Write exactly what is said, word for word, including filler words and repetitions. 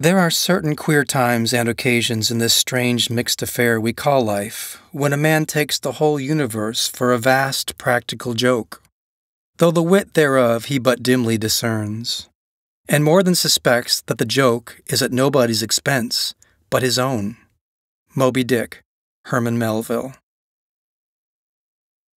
There are certain queer times and occasions in this strange mixed affair we call life, when a man takes the whole universe for a vast practical joke, though the wit thereof he but dimly discerns, and more than suspects that the joke is at nobody's expense but his own. Moby Dick, Herman Melville.